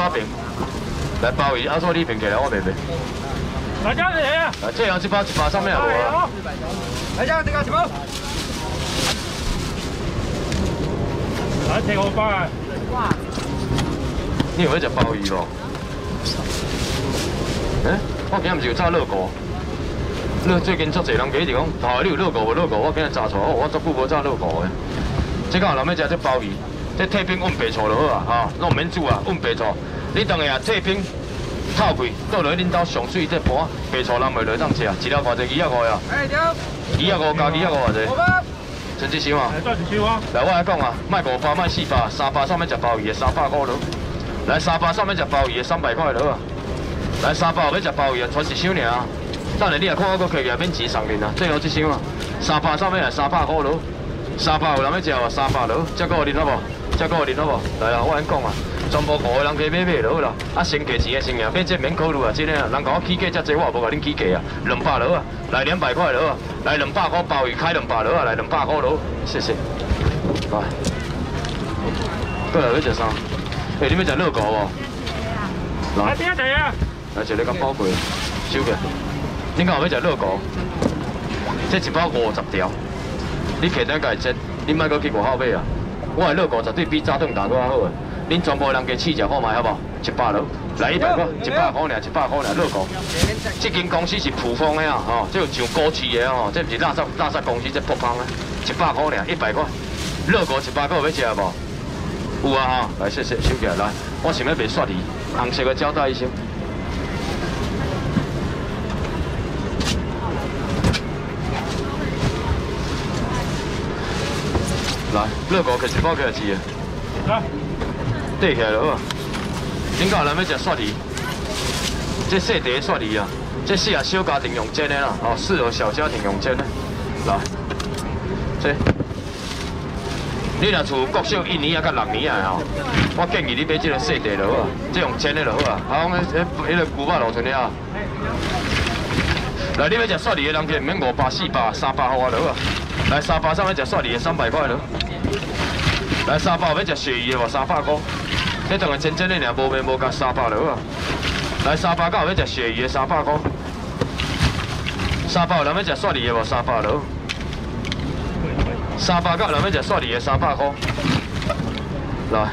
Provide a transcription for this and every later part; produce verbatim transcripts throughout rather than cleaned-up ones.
抓饼，来鲍鱼，阿叔你平起来，我袂袂。 来家谁啊？ 来，这样一包一包上面也无啊。 来家这个一包。来摕五包啊！哇！ 你有要食鲍鱼无？诶，我今日毋是有炸热狗。热最近足侪人讲一直讲，头你有热狗无热狗？我今日炸出来，哦，我足久无炸热狗的。即个人要食这鲍鱼，这退冰温白醋就好啊，哈，拢免煮啊，温白醋。你当下退冰透气，倒落去恁兜上水这盘白醋，人袂落当食，一粒偌济二啊五呀？哎对。二啊五加二啊五偌济？剩一箱啊？ 再一箱啊！ 来，我来讲啊，卖五包，卖四包，三包上面食鲍鱼的三百块落。来，三包上面食鲍鱼的三百块落啊。来，三包要食鲍鱼的，全一箱尔。等下你来看我搁客价免钱送恁啊，最后一箱啊。三包上面系三百块落，三包有人要食无？三百落，这个有恁好无？这个有恁好无？来啊，我先讲啊，全部五个人加买买落啦。啊，先价钱的先啊，免这免考虑啊，真的啊，人甲我起价遮济，我也无甲恁起价啊，两百落啊，来两百块落啊。来两百块鲍鱼开两百落啊，来两百块落，谢谢。来，过来要食啥？哎，你要食热狗无？ 来边地啊！ 来一个较宝贵，收起。恁敢有要食热狗？这一包五十条，你客单价折，你莫搁去外口买啊！我的热狗绝对比炸顿蛋搁较好诶。恁全部人加试食看卖好无？一百落，来一百块，一百块尔，一百块尔热狗。这间公司是普丰的啊，吼，这有上高市的吼，这毋是垃圾垃圾公司，这普丰的，一百块尔，一百块。热狗一百块有要食无？有啊吼，来谢谢，收起来。来，我想要卖雪梨，红色的胶带一箱。来，热狗摕一包起来试啊。来，缀起来就好啊。恁家人要食雪梨？这细碟雪梨啊，这适合小家庭用煎的啦，哦，适合小家庭用煎的。来，这，你若厝国小一年啊，甲六年啊吼，我建议你买这个细碟就好啊，这用煎的就好啊。啊，我迄迄个牛肉卤春了。来，你要食雪梨的人，可免五百、四百、三百，互我就好啊。来，三百上要食雪梨的三百块了。来，三百要食鳕鱼的无？三百块。这当个真真的尔，无面无甲三百就好啊。来，三百到要食鳕鱼的三百块。三百有人要食雪梨的无？三百就好。三百到有人要食雪梨的三百块。来，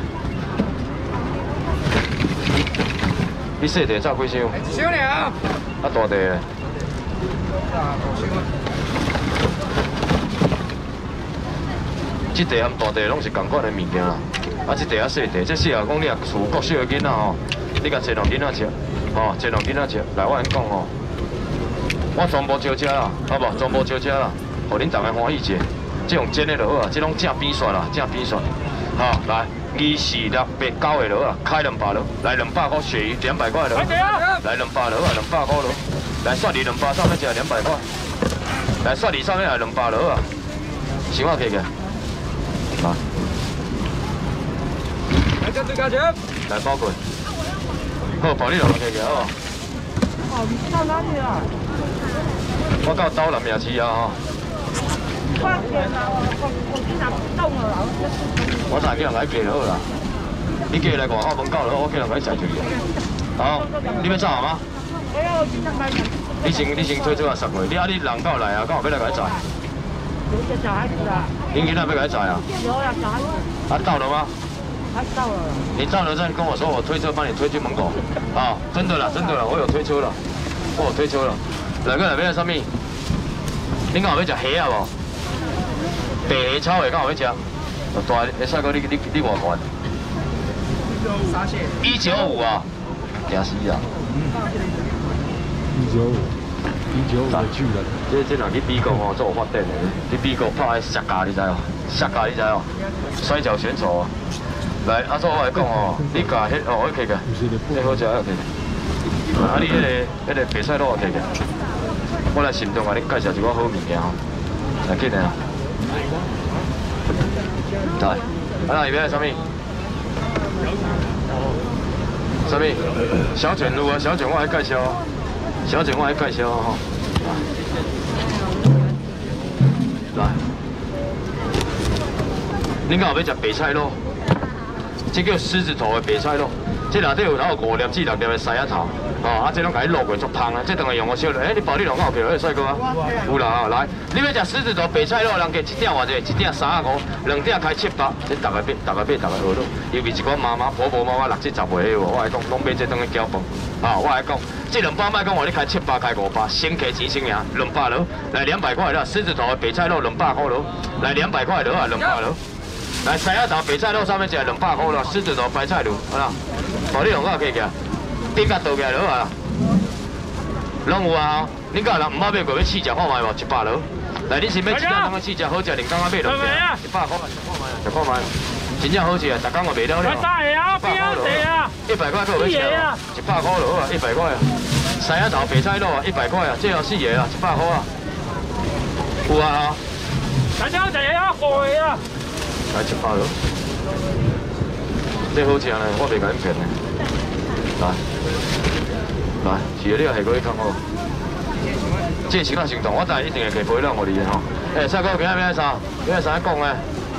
你细地炸几箱？一箱尔。啊，大地的。这地和大地拢是同款的物件啦。啊，这地啊细地，这适合讲你若厝国小的囡仔吼，你甲坐两囡仔食，吼，坐两囡仔食。来，我先讲吼，我全部招食啦，好无？全部招食啦，互恁大家欢喜食。这用煎的就好啊，这拢正扁蒜啦，正扁蒜。好，来，二四六八九的落啊，开两百落，来两百块鳕鱼，两百块落。来两百落啊，两百块落。来雪梨两百上面只两百块。来雪梨上面也两百落啊，想我客个。来。来跟最价钱。来包过。好，包你两个客个好。哦，你到哪里啊？我到刀南夜市啊吼。我天啊！我我今日冻了啦！我才叫人来寄就好啦。你寄来外口门口就好，我叫人来载就去。好，你要走好吗？我要去上班。你先你先推出啊十个，你啊你人到来啊，刚好要来给他载。有个小孩子啊。您今天要给他载啊？有啊，小孩子。啊，到了吗？他到了。你到了再跟我说，我推车帮你推去门口。啊，真的啦，真的啦，我有推车了，我有推车了。两个内面上面，你刚好要食虾啊无？白虾炒的，刚好要食。大，会使讲你你你偌悬？一九五啊，惊死啊！一九五，一九五的巨人。这这若去美国哦，做有发展的。去美国拍迄摔跤，你知哦？摔跤你知哦？摔跤选手啊！来，阿叔我来讲哦，你甲迄哦，迄个，这好食啊，摕。啊，你迄个迄个白菜卤摕个，我来心中甲你介绍一个好物件吼，来紧的啊！来，啊，那边是啥物？啥物？小卷有啊，小卷我来介绍，小卷我来介绍吼。来，恁敢有要食白菜肉？这叫狮子头的白菜肉， 这内底有头五粒至六粒的狮仔头，哦，啊，这拢甲你落过足香啊！这当然用我烧了，哎，你保你龙有去，哎，帅哥啊，有啦，来，你要食狮子头白菜肉，人家一点偌济，一点三十五，两点开七百，这大概买，大概买，大概学咯。尤其一寡妈妈、婆婆、妈妈六七十岁的，我来讲，拢买这当去搅饭。啊，我来讲，这两包卖讲话你开七百，开五百，先客钱先赢，两百了，来两百块了，狮子头的白菜肉两百块了，来两百块了啊，两百了。来狮仔头白菜肉上面一两百块了，狮子头白菜肉，好啦，保你龙我可以个，顶甲倒起来了啊，拢有啊，你讲人唔捌买过要试食看卖无？一百了。来，你是要一两当个试食好食，另当个买两只，一百块，食看卖，食看卖。真正好食啊！逐工我卖了了。一百块了，一百块够要吃啊！一百块了啊，一百块啊！狮仔头白菜肉啊，一百块啊，这有四个啊，一百块啊。有啊！大家一个啊，五个啊。来一百了，这好食呢，我袂甲恁骗的。来，来，是的，你也下过去看好。这先啊行动，我知一定会给陪咱互你的吼。诶，帅哥，今仔要啥？今仔啥讲呢？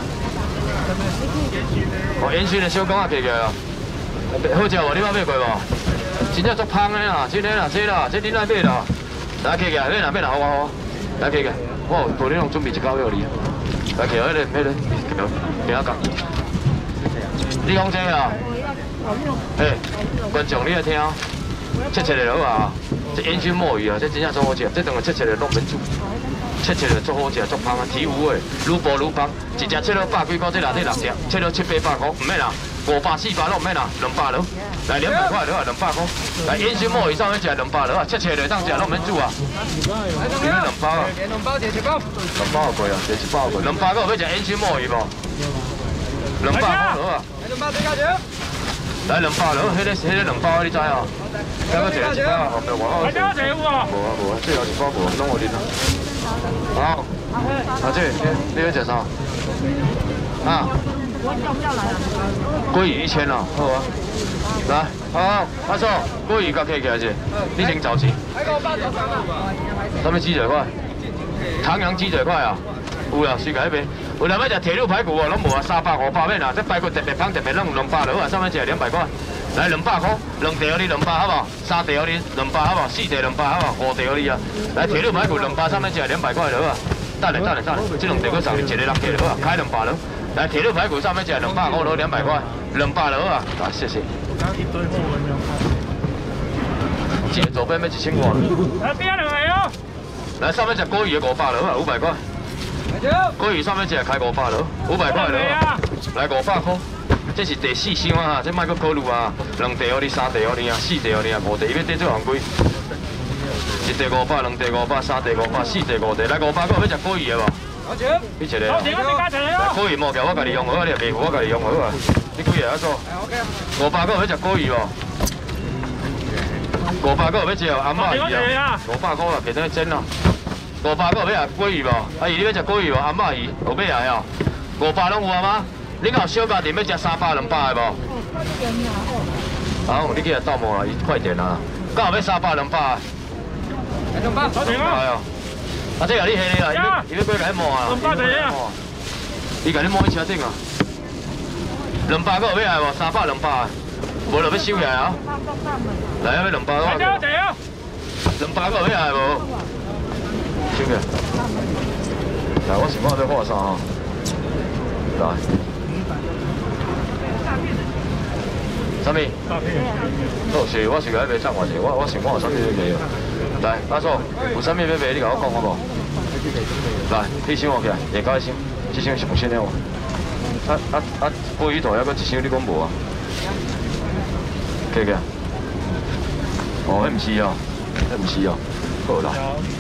哦，烟熏的小公仔起起啊，好食无？你捌买过无？真正足香的啦，真的啦，这啦，这你来买啦。来起起，买啦买啦，好啊好啊，来起起，我有帮你拢准备一包给你。来起，迄个迄个，行啊讲。你讲这啊？诶，观众你来听，切切的好啊，这烟熏墨鱼啊，这真正足好食，这当个切切的拢免煮。切切的足好食，足香啊！体有诶，愈薄愈香。一只切了百几块，这内底六只，切了七八百块，唔免啦，五百四百拢唔免啦，两百了。来两百块了啊，两百块。来烟熏墨鱼上面食两百了啊，切切的当食拢唔免煮啊。你两包啊？两包一一包。两包贵啊，一一包贵。两百个要食烟熏墨鱼无？两百块了啊。两百几价钱？来两百了，迄个迄个两包你知哦？再个一个一包啊，后面外口。大家有无啊？无啊无啊，最后一包无，拢我啉啊。好，阿姐，你要食啥？啊？鲑鱼一千啦，好啊。来，好，阿叔，鲑鱼甲起起来者，你先找钱。什么鸡腿块？唐扬鸡腿块啊？有啦，随甲迄边。有人要食铁路排骨哦，拢无啊，三百五百免啦。这排骨特别香，特别拢两百就好啊，上面一两百块。来两百块，两地你两百好无？三地你两百好无？四地两百好无？五地你啊！来铁路排骨两百上面一两百块就好啊。等下等下等下，这两地我送你一个六克就好啊，开两百了。来铁路排骨上面一两百块了，两百块，两百了啊！来谢谢。这左边要一千块。来边两个哦。来上面只鲑鱼五百了啊，五百块。鲑鱼上面一开五百了，五百块了。来五百块。这是第四箱啊，这莫搁考虑啊，两地哦你，三地哦你啊，四地哦你啊，五地，伊要得最昂贵。一地五百，两地五百，三地五百，四地五地，来五百个要食鲑鱼的无？好食。你一个。好食，我先加一个哦。鲑鱼莫叫我家己用好，你也袂付我家己用好啊。你几个啊做？五百个要食鲑鱼无？五百个要食阿嬷鱼啊？五百块啊，给等蒸咯。五百个要食鲑鱼无？阿姨你要食鲑鱼无？阿嬷鱼有买啊哟？五百拢有啊吗？你有小家庭要食三百两百的无？好，你去来倒摸啦，伊快点啦。刚好要三百两百。两百，好点啊！哎哟，啊这个你下你啦，伊要过来摸啊。两百一啊。伊甲你摸去车顶啊。两百个有要来无？三百两百，无就要收起来啊。来啊，要两百个。来啊！两百个有要来无？收起来。来，我先看这画啥啊？来。啥物？好，是，我是甲你买送偌济，我我想看有啥物要卖哦。来，阿叔，有啥物要卖？你甲我讲好无？来，你先我起来，下加一箱，这箱上新的哦。啊啊啊！鲑鱼头还阁一箱，你讲无啊？起起。哦，迄毋是哦，迄毋是哦，好啦。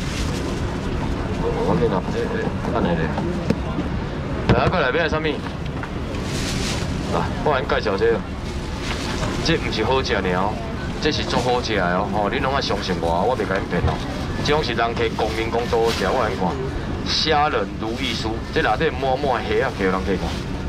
我见啦，安尼咧。来，过来买啥物？来，我甲你介绍这个。这毋是好食尔哦，这是足好食的哦。吼，恁拢爱相信我，我袂甲恁骗哦。这种是人客公民讲足好食，我来看。虾仁如意酥，这内底满满虾啊，叫人去看。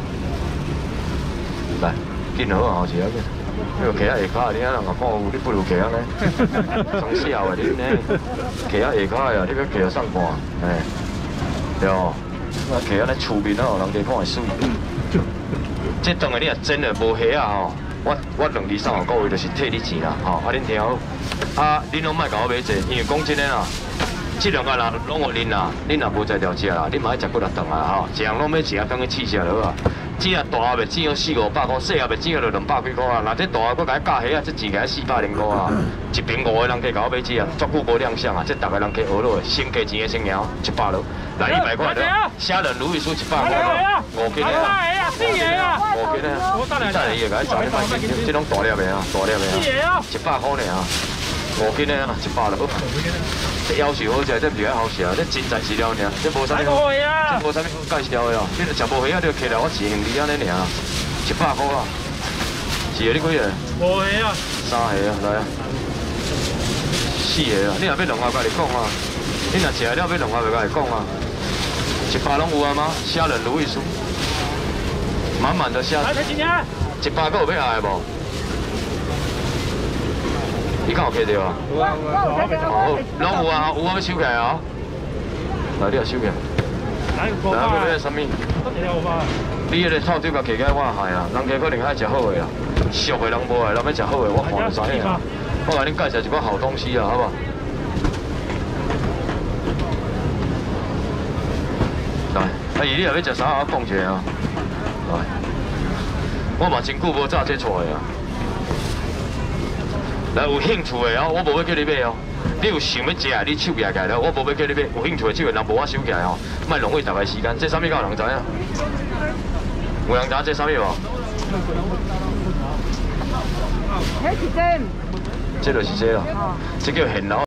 来，紧好啊，好食啊紧。那个虾下骹，你啊人讲看有，你不如虾呢？从小的恁呢，虾下骹呀，你要虾送盘，哎，对哦。那虾安尼出面哦，人家看会水。这当然你也真的无虾啊吼。 我我两二三个月就是替你钱啦，吼，啊恁听好，啊恁拢莫甲我买济，因为讲真诶啦，这两个人拢有恁啦，恁若无在条食啦，恁嘛爱食骨力肠啊，吼，一样拢要一下当去试下落啊。只啊大盒袂整到四五百块，细盒袂整到两百几块啊。若这大盒佫甲伊加虾啊，这钱甲伊四百零块啊。一瓶五个人加甲我买只啊，足久无亮相啊，这逐个人加学落的，先加钱的先赢，一百落，来一百块的，虾仁如意酥一百块，五斤的啊，五斤的啊，五斤的啊，再来伊个甲伊找你买斤，这拢大粒的啊，大粒的啊，一百块呢啊，五斤的啊，一百落。这要求好食，这唔是爱好食，这真材实料尔，这无啥物，这无啥物好介绍的哦。你著食无虾啊，就摕来我自行李安尼尔，一百块啊。是的，你几个？五个啊。三个啊，来啊。四个啊，你若要两盒，甲你讲啊。你若食了要两盒，就甲你讲啊。一百拢有啊吗？虾仁如意酥，满满的虾。来，几年？一百个有要爱的无？你敢有摕到啊？有啊有啊，好，拢有啊，有啊要收起来啊。来，你也收起来。来，要买什么？你迄个臭酒甲摕起来我害啊，人家可能爱食好的啦，俗的人无爱，人要食好的，我看就知影。我甲恁介绍一款好东西啊，好不好？来，阿姨，你若要食啥，我讲一下啊。来，我嘛真久无炸这出的啊。来，有兴趣的哦，我无要叫你买哦。你有想要食，你手举起来了，我无要叫你买。有兴趣的手，人无我手起来哦，莫浪费大家时间。这啥物？敢有人知影？有人知影这啥物无？这是这，这就是这啦，这叫现捞。